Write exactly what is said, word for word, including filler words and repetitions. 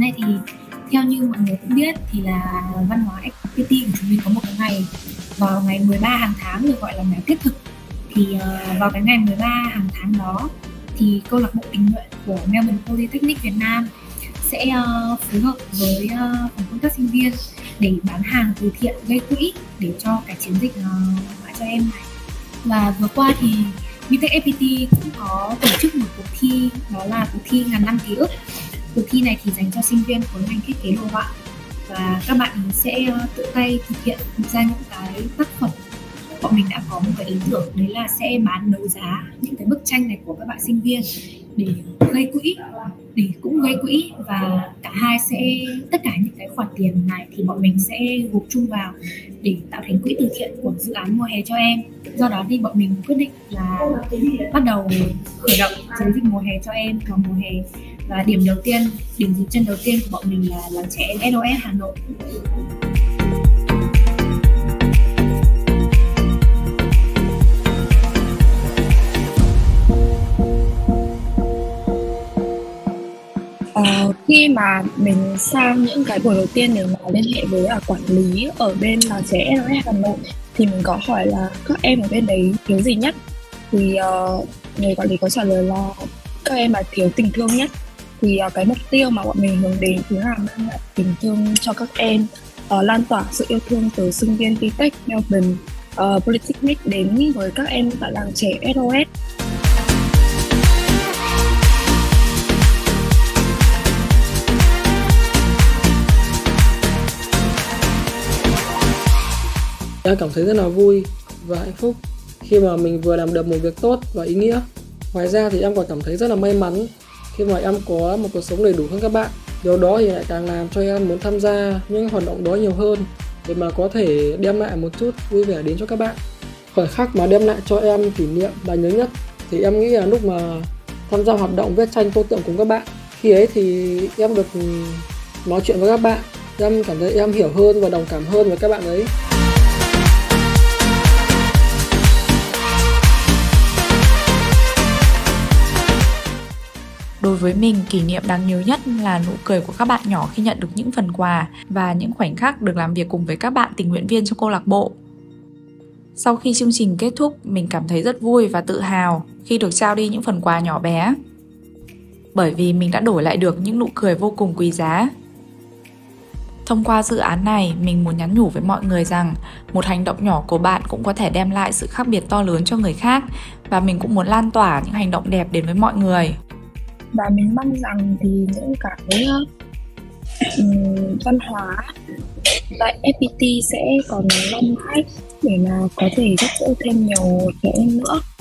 này thì theo như mọi người cũng biết thì là văn hóa ép pê tê của chúng mình có một cái ngày vào ngày mười ba hàng tháng, được gọi là ngày thiết thực. Thì uh, vào cái ngày mười ba hàng tháng đó thì câu lạc bộ tình nguyện của Melbourne Polytechnic Việt Nam sẽ uh, phối hợp với uh, phòng công tác sinh viên để bán hàng từ thiện, gây quỹ để cho cái chiến dịch uh, mãi cho em này. Và vừa qua thì Bitech ép pê tê cũng có tổ chức một cuộc thi, đó là cuộc thi ngàn năm ký ức. Cuộc thi này thì dành cho sinh viên khối ngành thiết kế đồ họa, và các bạn sẽ tự tay thực hiện ra những cái tác phẩm. Bọn mình đã có một cái ý tưởng, đấy là sẽ bán đấu giá những cái bức tranh này của các bạn sinh viên để gây quỹ, để cũng gây quỹ và cả hai sẽ, tất cả những cái khoản tiền này thì bọn mình sẽ gộp chung vào để tạo thành quỹ từ thiện của dự án mùa hè cho em. Do đó thì bọn mình quyết định là bắt đầu khởi động chiến dịch mùa hè cho em vào mùa hè. Và điểm đầu tiên, điểm dừng chân đầu tiên của bọn mình là làng trẻ em ét o ét Hà Nội. Ờ, khi mà mình sang những cái buổi đầu tiên để mà liên hệ với à, quản lý ở bên làng trẻ ét o ét Hà Nội thì mình có hỏi là các em ở bên đấy thiếu gì nhất, thì uh, người quản lý có trả lời là các em là thiếu tình thương nhất. Thì uh, cái mục tiêu mà bọn mình hướng đến chính là mang lại tình thương cho các em, uh, lan tỏa sự yêu thương từ sinh viên Bitech Melbourne uh, Polytechnic đến với các em tại làng trẻ ét o ét. Em cảm thấy rất là vui và hạnh phúc khi mà mình vừa làm được một việc tốt và ý nghĩa. Ngoài ra thì em còn cảm thấy rất là may mắn khi mà em có một cuộc sống đầy đủ hơn các bạn. Điều đó thì lại càng làm cho em muốn tham gia những hoạt động đó nhiều hơn để mà có thể đem lại một chút vui vẻ đến cho các bạn. Khoảnh khắc mà đem lại cho em kỷ niệm đáng nhớ nhất thì em nghĩ là lúc mà tham gia hoạt động viết tranh tô tượng cùng các bạn. Khi ấy thì em được nói chuyện với các bạn, em cảm thấy em hiểu hơn và đồng cảm hơn với các bạn ấy. Đối với mình, kỷ niệm đáng nhớ nhất là nụ cười của các bạn nhỏ khi nhận được những phần quà và những khoảnh khắc được làm việc cùng với các bạn tình nguyện viên trong câu lạc bộ. Sau khi chương trình kết thúc, mình cảm thấy rất vui và tự hào khi được trao đi những phần quà nhỏ bé, bởi vì mình đã đổi lại được những nụ cười vô cùng quý giá. Thông qua dự án này, mình muốn nhắn nhủ với mọi người rằng một hành động nhỏ của bạn cũng có thể đem lại sự khác biệt to lớn cho người khác, và mình cũng muốn lan tỏa những hành động đẹp đến với mọi người. Và mình mong rằng thì những cái um, văn hóa tại ép pê tê sẽ còn long khách để mà có thể giúp đỡ thêm nhiều trẻ em nữa.